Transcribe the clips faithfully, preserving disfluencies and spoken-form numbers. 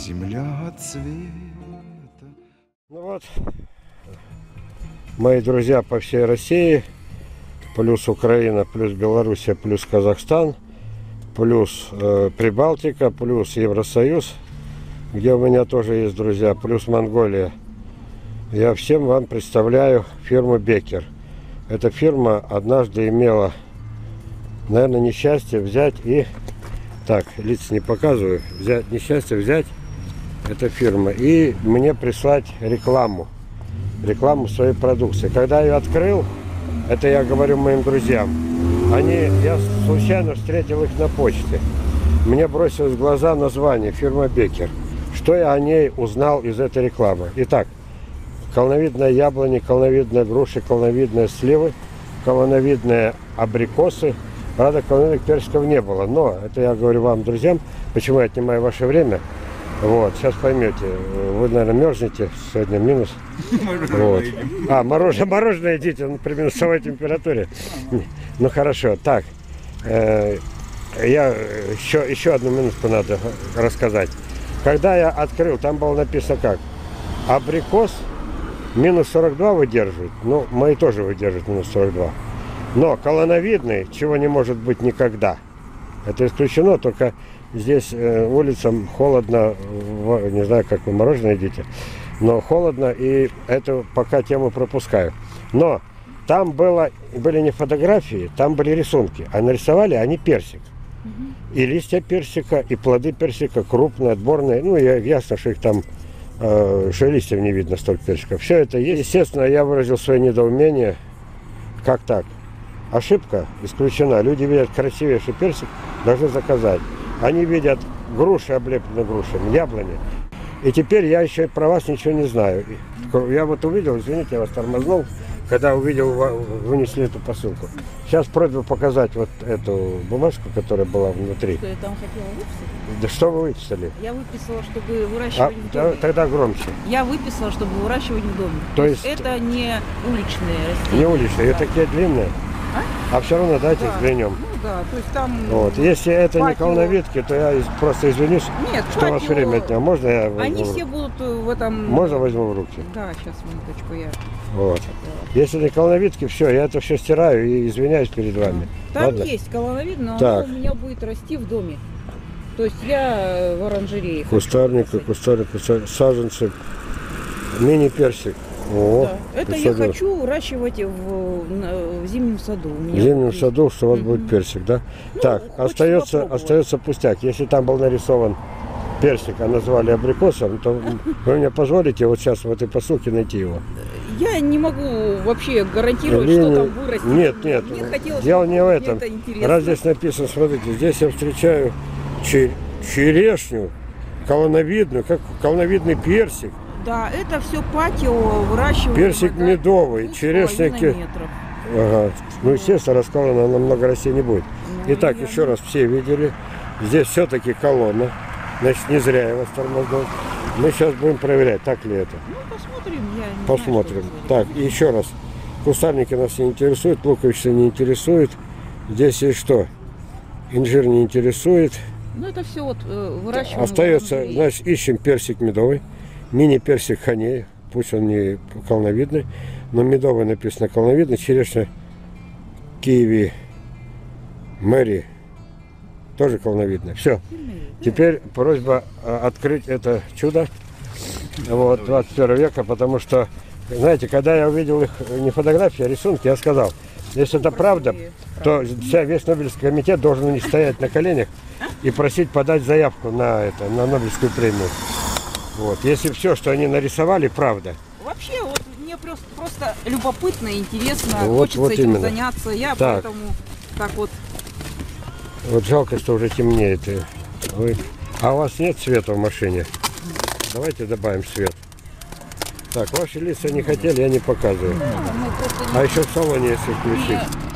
земля цвета. Ну вот, мои друзья по всей России, плюс Украина, плюс Белоруссия, плюс Казахстан, плюс э, Прибалтика, плюс Евросоюз, где у меня тоже есть друзья, плюс Монголия. Я всем вам представляю фирму Беккер. Эта фирма однажды имела, наверное, несчастье взять и... Так, лиц не показываю. Взять, несчастье взять эта фирма и мне прислать рекламу. Рекламу своей продукции. Когда я ее открыл, это я говорю моим друзьям, они, я случайно встретил их на почте. Мне бросилось в глаза название фирма Беккер. Что я о ней узнал из этой рекламы? Итак, колоновидные яблони, колоновидные груши, колоновидные сливы, колоновидные абрикосы. Правда, колоновидных персиков не было. Но это я говорю вам, друзьям, почему я отнимаю ваше время. Вот, сейчас поймете. Вы, наверное, мерзнете. Сегодня минус. Вот. А, мороженое, мороженое едите при минусовой температуре. Ну хорошо. Так. Э, я еще, еще одну минутку надо рассказать. Когда я открыл, там было написано как? Абрикос минус сорок два выдерживает. Ну, мои тоже выдерживают минус сорок два. Но колоновидный, чего не может быть никогда. Это исключено, только здесь э, улицам холодно, в, не знаю, как вы мороженое едите, но холодно, и эту пока тему пропускаю. Но там было, были не фотографии, там были рисунки, а нарисовали они персик. Угу. И листья персика, и плоды персика, крупные, отборные. Ну, я, ясно, что их там, э, что листьев не видно, столько персиков. Все это есть. Естественно, я выразил свое недоумение. Как так? Ошибка исключена. Люди видят красивейший персик, должны заказать. Они видят груши, облепленные грушами, яблони. И теперь я еще про вас ничего не знаю. Я вот увидел, извините, я вас тормознул, когда увидел, вынесли эту посылку. Сейчас просьба показать вот эту бумажку, которая была внутри. Что я там хотела выписать? Да что вы выписали? Я выписала, чтобы выращивать а, в доме. Тогда громче. Я выписала, чтобы выращивать в доме. То, То есть это не уличные растения. Не уличные, да. и такие длинные. А? А все равно дайте да. взглянем. Ну да, то есть там... Вот. Если это патио... не колоновидки, то я просто извинюсь, Нет, что патио... вас время отнял. Можно я возьму? Они все будут в этом... Можно возьму в руки? Да, сейчас, минуточку, я... Вот. Если не колоновидки, все, я это все стираю и извиняюсь перед вами. Там Ладно? есть колоновид, но так. оно у меня будет расти в доме. То есть я в оранжерее. Кустарник, кустарник, кустарник, саженцы, мини-персик. О, да. Это я хочу выращивать в, в зимнем саду. У меня в зимнем есть. саду, что у вас угу. будет персик, да? Ну, так, остается, остается пустяк. Если там был нарисован персик, а назвали абрикосом, то вы мне позволите вот сейчас в этой посылке найти его? Я не могу вообще гарантировать, Или... что там вырастет. Нет, нет, мне хотелось, дело не в этом. Раз здесь интересно. написано, смотрите, здесь я встречаю чер... черешню, колоновидную, как колоновидный персик. Да, это все патио выращивают. Персик да, медовый, черешня. Ага. Ну, естественно, расколона намного расти не будет. Ну, Итак, я... еще раз все видели. Здесь все-таки колонна. Значит, не зря я вас тормознул. Мы сейчас будем проверять, так ли это. Ну, посмотрим. Я не посмотрим. Знаю, так, и еще раз. Кустарники нас не интересуют, луковицы не интересуют. Здесь есть что? Инжир не интересует. Ну, это все вот э, выращиваем. Остается, значит, ищем персик медовый. Мини-персик ханей, пусть он не колоновидный, но медовый написано колоновидный, черешня киви Мэри тоже колоновидная. Все. Теперь просьба открыть это чудо вот, двадцать первого века, потому что, знаете, когда я увидел их не фотографии, а рисунки, я сказал, если это правда, то вся, весь Нобелевский комитет должен у них стоять на коленях и просить подать заявку на, это, на Нобелевскую премию. Вот. Если все, что они нарисовали, правда. Вообще, вот мне просто, просто любопытно, интересно, вот, хочется вот этим именно. заняться. Я так. поэтому так вот. Вот жалко, что уже темнеет. Вы... А у вас нет света в машине? Давайте добавим свет. Так, ваши лица не хотели, я не показываю. Да, а еще в салоне, если включить.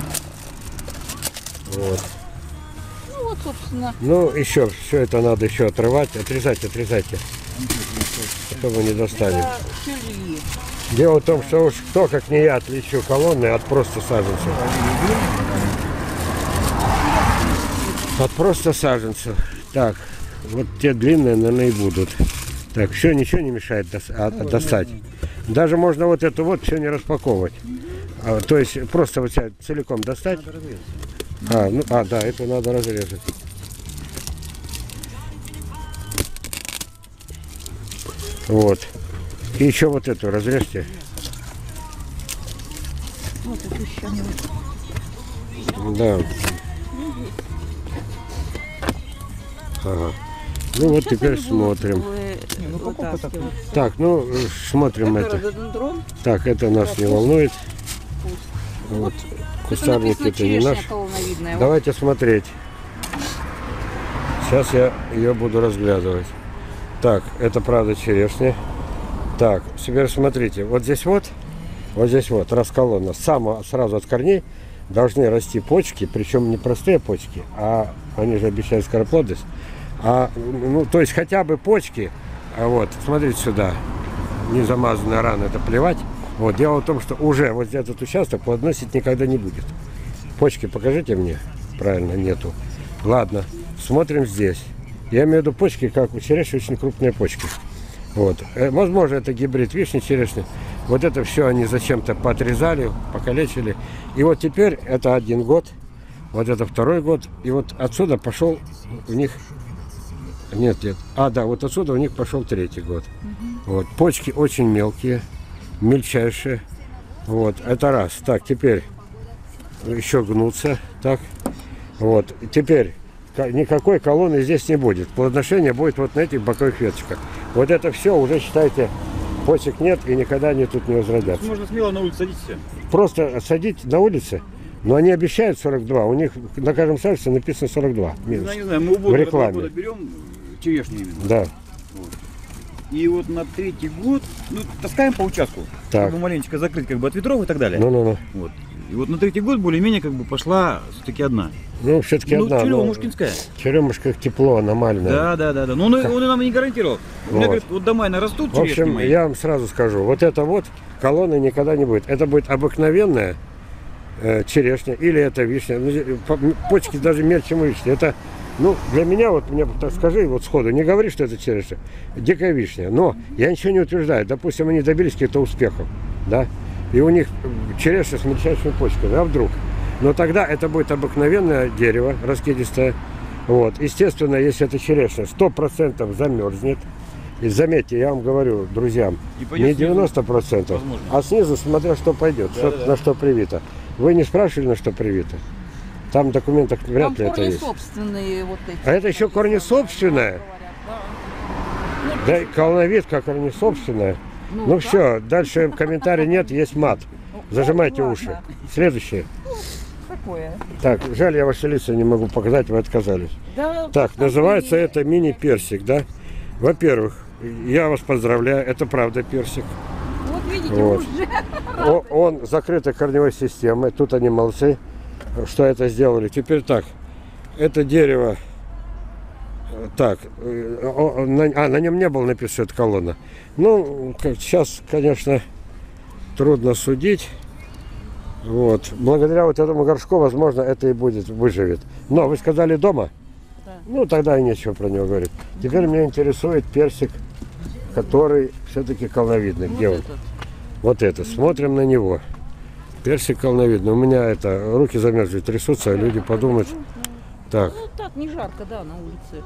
Вот. Ну вот, собственно. Ну, еще, все это надо еще отрывать. Отрезайте, отрезайте. Чтобы не достали. Дело в том, что уж кто, как не я, отличу колонны от просто саженцев. От просто саженцев. Так, вот те длинные, наверное, и будут. Так, все, ничего не мешает дос- а- Ну, достать. ну, Даже можно вот эту вот все не распаковывать. А, то есть просто вот себя целиком достать. Надо разрезать. А, ну, а, да, это надо разрезать. Вот. И еще вот эту разрежьте. Вот эту щаму. Да. Ага. Ну вот Сейчас теперь они будут, смотрим. э, Не, ну, упаковка вытаскивать. Так, ну э, смотрим Это это. рододендрон. Так, это нас не волнует. Вот. Кустарники это не наш. Колоновидная. Давайте смотреть. Сейчас я ее буду разглядывать. Так, это правда черешня. Так, теперь смотрите, вот здесь вот, вот здесь вот, расколона, само, сразу от корней должны расти почки, причем не простые почки, а они же обещают скороплодность. А, ну, то есть хотя бы почки, а вот, смотрите сюда, не замазанная рана, это плевать. Вот, дело в том, что уже вот этот участок плодоносить никогда не будет. Почки покажите мне. Правильно, нету. Ладно, смотрим здесь. Я имею в виду почки, как у черешни, очень крупные почки. Вот. Э, Возможно, это гибрид вишни, черешни. Вот это все они зачем-то поотрезали, покалечили. И вот теперь это один год, вот это второй год. И вот отсюда пошел у них... Нет, нет. А, да, вот отсюда у них пошел третий год. Вот. Почки очень мелкие, мельчайшие. Вот, это раз. Так, теперь еще гнутся. Так, вот. Теперь ка- никакой колонны здесь не будет. Плодоношение будет вот на этих боковых веточках. Вот это все уже, считайте, почек нет и никогда они тут не возродятся. Можно смело на улице садиться. Просто садить на улице, но они обещают сорок два. У них на каждом сальце написано сорок два. Не Минус. знаю, не знаю, мы у В рекламе. года берем черешню именно. Да. И вот на третий год, ну, таскаем по участку, Так. чтобы маленечко закрыть как бы от ветров и так далее. Ну-ну-ну. Вот. И вот на третий год более-менее как бы пошла все-таки одна. Ну, все-таки Ну, одна. но черемушкинская. Черемушка тепло, аномальное. Да, да, да, да. Но он, он и нам и не гарантировал. Он Вот. говорит, вот до мая нарастут В черешни общем, мои. я вам сразу скажу, вот это вот колонны никогда не будет. Это будет обыкновенная э, черешня или это вишня. Ну, э, по- м, почки даже мельче вишни. Это, ну, для меня, вот мне так скажи вот сходу, не говори, что это черешня, дикая вишня. Но я ничего не утверждаю. Допустим, они добились каких-то успехов, да, и у них черешня с мельчайшими почками, а вдруг? Но тогда это будет обыкновенное дерево, раскидистое. Вот. Естественно, если это черешня, сто процентов замерзнет. И заметьте, я вам говорю, друзьям, И пойдет не снизу, девяносто процентов, возможно. а снизу, смотря что пойдет, что- Да-да-да. на что привито. Вы не спрашивали, на что привито? Там в документах вряд Там ли это корни есть. собственные вот эти. А это еще корни собственные? Да, и колоновидка корни собственная. Ну, да. все, дальше комментарий нет, есть мат. Зажимайте ладно. уши. Следующее. Такое. Так, жаль, я ваши лица не могу показать, вы отказались. Да, Так, там называется и- это мини-персик, да? Во-первых, я вас поздравляю, это правда персик. Вот видите, Вот. уже. О- Он закрытой корневой системой, тут они молодцы, что это сделали. Теперь так, это дерево, э, так, э, о- на, а, на нем не было написано, что это колонна. Ну, как, сейчас, конечно, трудно судить. Вот. Благодаря вот этому горшку, возможно, это и будет, выживет. Но вы сказали дома? Да. Ну, тогда и нечего про него говорить. Теперь меня интересует персик, который все-таки колоновидный. Вот Где он? этот. Вот это. Смотрим на него. Персик колоновидный. У меня это, руки замерзли, трясутся, а люди подумают. Так, Ну так, не жарко, да, на улице.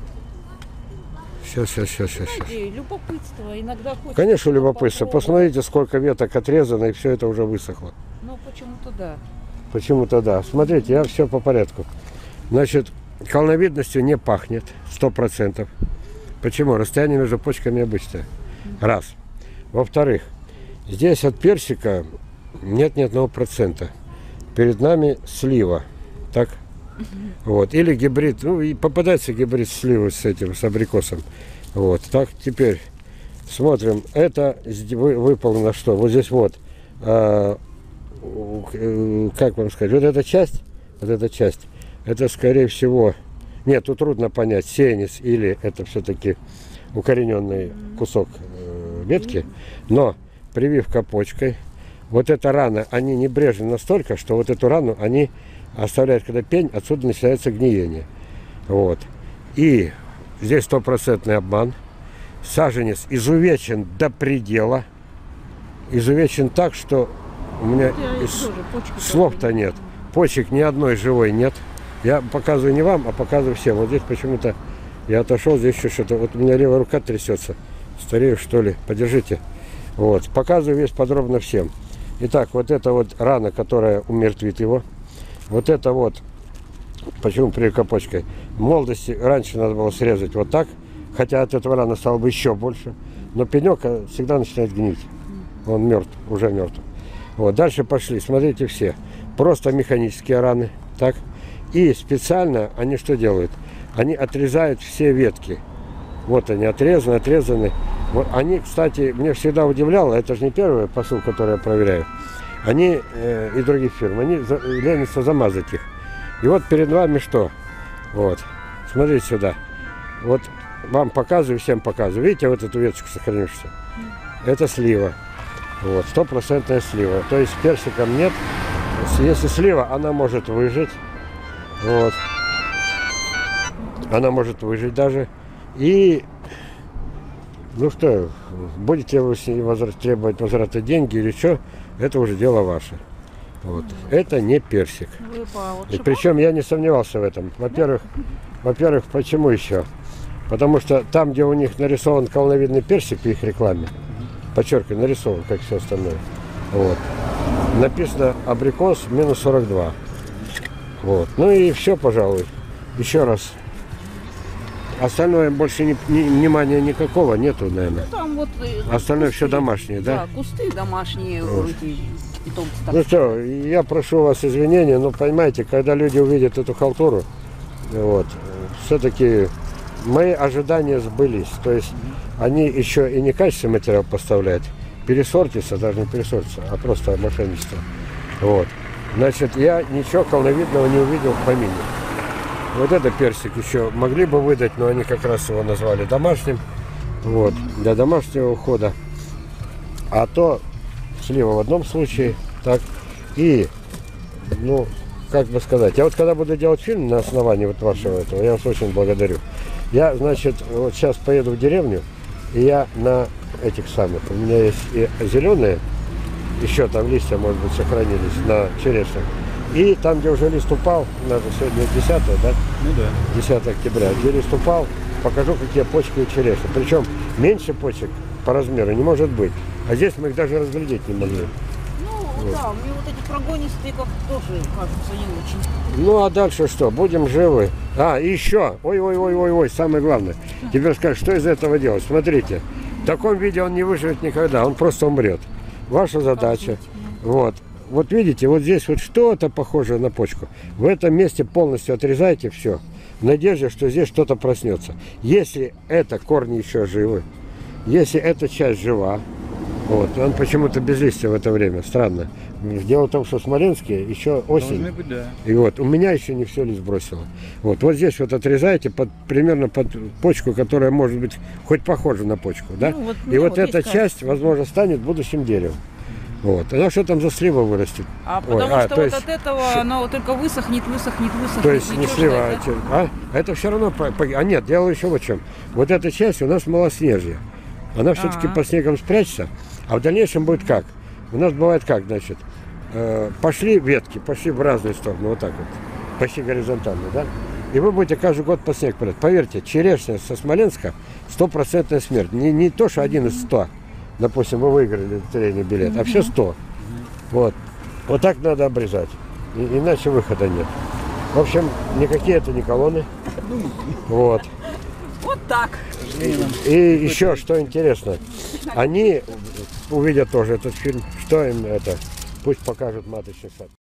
сейчас, сейчас, сейчас, сейчас. Знаете, любопытство иногда хочется. Конечно, любопытство. попробовать. Посмотрите, сколько веток отрезано, и все это уже высохло. Ну, почему-то да. Почему-то да. Смотрите, я все по порядку. Значит, колоновидностью не пахнет, сто процентов. Почему? Расстояние между почками обычное. Раз. Во-вторых, здесь от персика нет ни одного процента. Перед нами слива. Так? Вот. Или гибрид. Ну, и попадается гибрид сливы с этим, с абрикосом. Вот. Так, теперь смотрим. Это сд- вы- выполнено что? Вот здесь вот. а, у- э, как вам сказать? Вот эта часть, вот эта часть, это скорее всего, нет, тут трудно понять, сеянец или это все-таки укорененный кусок э, ветки, но прививка почкой, вот эта рана, они небрежны настолько, что вот эту рану они оставляют, когда пень, отсюда начинается гниение. Вот. И здесь стопроцентный обман. Саженец изувечен до предела. Изувечен так, что у меня из... слов-то нет. Почек ни одной живой нет. Я показываю не вам, а показываю всем. Вот здесь почему-то я отошел, здесь еще что-то. Вот у меня левая рука трясется. Старею, что ли? Подержите. Вот. Показываю весь подробно всем. Итак, вот это вот рана, которая умертвит его. Вот это вот, почему прикопочкой? В молодости раньше надо было срезать вот так. Хотя от этого рана стало бы еще больше. Но пенек всегда начинает гнить. Он мертв, уже мертв. Вот, дальше пошли. Смотрите все. Просто механические раны. Так. И специально они что делают? Они отрезают все ветки. Вот они отрезаны, отрезаны. Вот они, кстати, мне всегда удивляло, это же не первый посыл, который я проверяю. Они э, и других фирм, они за, ленятся замазать их. И вот перед вами что? Вот. Смотрите сюда. Вот вам показываю, всем показываю. Видите вот эту веточку сохранившуюся? Это слива. Вот, стопроцентная слива. То есть персиком нет. Если слива, она может выжить. Вот. Она может выжить даже. И, ну что, будете вы с ней возврат, требовать возврата деньги или что, это уже дело ваше. Вот. Это не персик. И причем я не сомневался в этом. Во-первых, во-первых, почему еще? Потому что там, где у них нарисован колоновидный персик в их рекламе, подчеркиваю, нарисован, как все остальное, вот, написано абрикос минус сорок два. Вот. Ну и все, пожалуй. Еще раз. Остальное больше ни, ни, внимания никакого нету, наверное. Ну, там вот, остальное кусты, все домашнее, да? Да, кусты домашние. Вот. Эти, питомцы, ну что, я прошу вас извинения, но понимаете, когда люди увидят эту халтуру, вот, все-таки мои ожидания сбылись. То есть они еще и не качественный материал поставляют, пересортится, даже не пересортится, а просто мошенничество. Вот. Значит, я ничего колоновидного не увидел в помине. Вот это персик еще могли бы выдать, но они как раз его назвали домашним. Вот, для домашнего ухода. А то слива в одном случае, так, и, ну, как бы сказать, я вот когда буду делать фильм на основании вот вашего этого, я вас очень благодарю. Я, значит, вот сейчас поеду в деревню, и я на этих самых, у меня есть и зеленые, еще там листья, может быть, сохранились на черешнях. И там, где уже лист упал, у нас же сегодня десятое, да? Ну да. десятое октября, где лист упал, покажу, какие почки у черешни. Причем меньше почек по размеру не может быть. А здесь мы их даже разглядеть не могли. Ну вот. Да, мне вот эти прогонистые как тоже кажутся не очень. Ну а дальше что? Будем живы. А, и еще. Ой-ой-ой-ой-ой, самое главное. Теперь скажешь, что из этого делать? Смотрите, в таком виде он не выживет никогда, он просто умрет. Ваша задача. Вот. Вот видите, вот здесь вот что-то похожее на почку. В этом месте полностью отрезайте все. В надежде, что здесь что-то проснется. Если это корни еще живы, если эта часть жива, вот, он почему-то без листья в это время, странно. Дело в том, что в Смоленске еще осень. Быть, да. И вот, у меня еще не все лист бросило. Вот, вот здесь вот отрезаете под, примерно под почку, которая может быть хоть похожа на почку, да? Ну, вот и вот, вот эта кажется. часть, возможно, станет будущим деревом. Вот. Она что там за слива вырастет? А потому Ой, а, что то вот есть, от этого оно только высохнет, высохнет, высохнет. то есть не ничего слива, ждать, а, че- а? Это все равно... по- по- А нет, дело еще вот в чем. Вот эта часть у нас малоснежья. Она все-таки Ага. под снегом спрячется. А в дальнейшем будет как? У нас бывает как, значит, э, пошли ветки, пошли в разные стороны, вот так вот. Почти горизонтально, да? И вы будете каждый год под снег прятать. Поверьте, черешня со Смоленска стопроцентная смерть. Не, не то, что один из ста. Допустим, вы выиграли лотерейный билет, а все сто. Вот. Вот так надо обрезать. И, иначе выхода нет. В общем, никакие это не колонны. Вот. Вот так. И еще что интересно. Они увидят тоже этот фильм. Что им это? Пусть покажут маточный сад.